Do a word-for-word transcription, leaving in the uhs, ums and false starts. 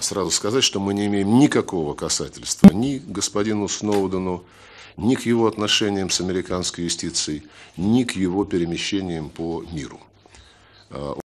сразу сказать, что мы не имеем никакого касательства ни к господину Сноудену, ни к его отношениям с американской юстицией, ни к его перемещениям по миру.